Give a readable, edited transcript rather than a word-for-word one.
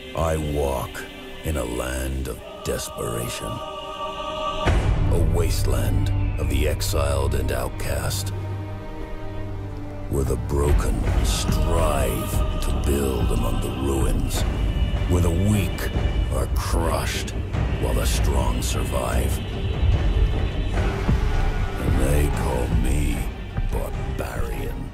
I walk in a land of desperation. A wasteland of the exiled and outcast. Where the broken strive to build among the ruins. Where the weak are crushed while the strong survive. And they call me Barbarian.